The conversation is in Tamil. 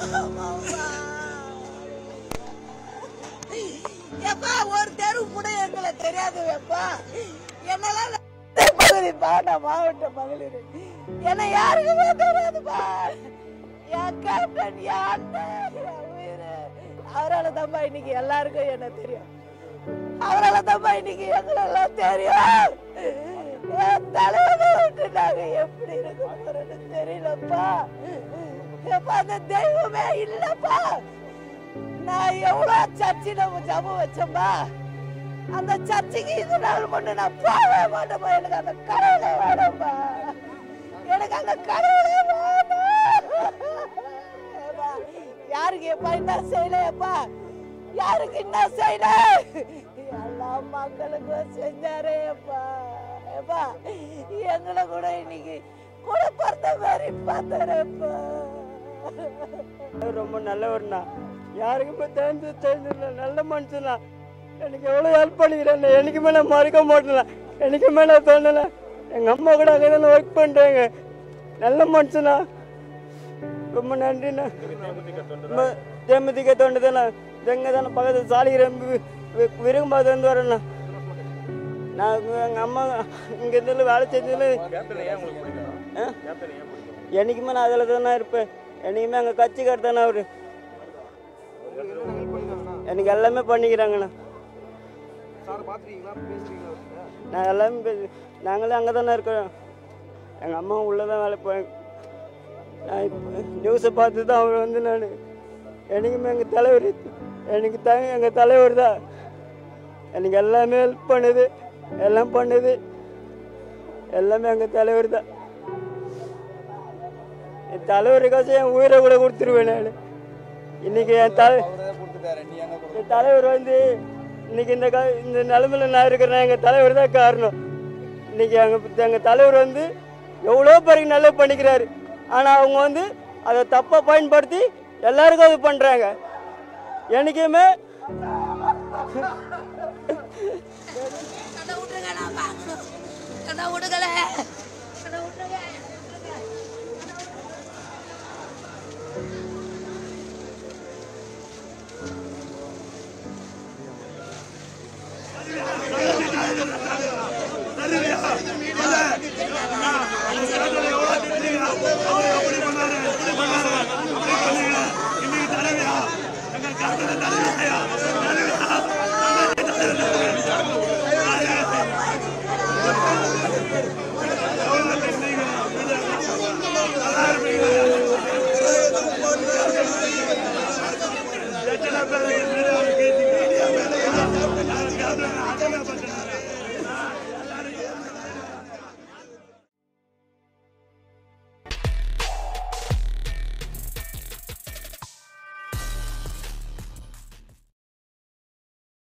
எப்பா ஒரு தெரு கூட எங்களை தெரியாது எப்பா. என்னெல்லாம் பகுதிப்பா, நான் மாவட்ட மகளிர், என்ன யாருக்குமே தெரியாதுப்பா. என் கேப்டன், என் அண்ணன், என் உயிர், அவரால் தான்ப்பா இன்னைக்கு எல்லாருக்கும் என்ன தெரியும். அவரால் தான்ப்பா இன்னைக்கு எங்களெல்லாம் தெரியும். என் தலைவரை விட்டு நாங்க எப்படி இருக்க போறோம்னு தெரியலப்பா. எப்பா அந்த தெய்வமே இல்லப்பா. நான் எவ்வளவு சர்ச்சில ஜபம் வச்சேன்பா, அந்த சர்ச்சைக்கு இது நாள் மட்டும் நான் போகவே மாட்டேன்பா. எனக்கு அந்த கடவுளே வேணும்பா, எனக்கு அந்த கடவுளே வேணும். யாருக்கு எப்பா என்ன செய்யலையப்பா, யாருக்கு என்ன செய்யல, எல்லா மக்களுக்கும் செஞ்சாரே அப்பா. ஏப்பா எங்களை கூட இன்னைக்கு கூட பார்த்த மாதிரி பார்த்தாரப்பா. ரொம்ப நல்லவர்ண்ணா, யாருக்குமே தெரிஞ்சு நல்ல மனுஷனா. எனக்கு எவ்வளோ ஹெல்ப் பண்ணிக்கிறேன், எனக்குமே நான் மறக்க மாட்டேன், எனக்குமே நான் தோணலை. எங்கள் அம்மா கூட அங்கே தானே ஒர்க் பண்ணுறேங்க. நல்ல மனுஷனா, ரொம்ப நன்றிண்ணா. தேமுதிக தோண்டதாண்ணா, எங்கே தானே பக்கத்தில் சாலிகிரம் விரும்பாது வரேண்ணா. நான் எங்கள் அம்மா இங்கே இருந்தாலும் வேலை செஞ்சதில் என்றைக்குமே நான் அதில் தானே இருப்பேன். என்றைக்குமே அங்கே கட்சிக்கார் தானே அவர். எனக்கு எல்லாமே பண்ணிக்கிறாங்கண்ணா. நான் எல்லாமே நாங்களே அங்கே தானே இருக்கிறோம். எங்கள் அம்மா உள்ளே தான் வேலை போய் நான் இப்போ நியூஸை பார்த்து தான் அவர் வந்து நான் என்றைக்குமே எங்கள் தலைவர், எனக்கு எங்கள் தலைவர் தான் எனக்கு எல்லாமே ஹெல்ப் பண்ணுது, எல்லாம் பண்ணுது, எல்லாமே எங்கள் தலைவர் தான். என் தலைவருக்காச்சும் என் உயிரை கூட கொடுத்துருவேன் நான். இன்னைக்கு என் தலைவர் வந்து இன்னைக்கு இந்த நிலைமையில நான் இருக்கிறேன், எங்கள் தலைவர் தான் காரணம். இன்னைக்கு எங்கள் தலைவர் வந்து எவ்வளோ பேருக்கு நல்லா பண்ணிக்கிறாரு. ஆனால் அவங்க வந்து அதை தப்பாக பயன்படுத்தி எல்லாருக்கும் அது பண்ணுறாங்க. எனக்குமே விடுங்களே.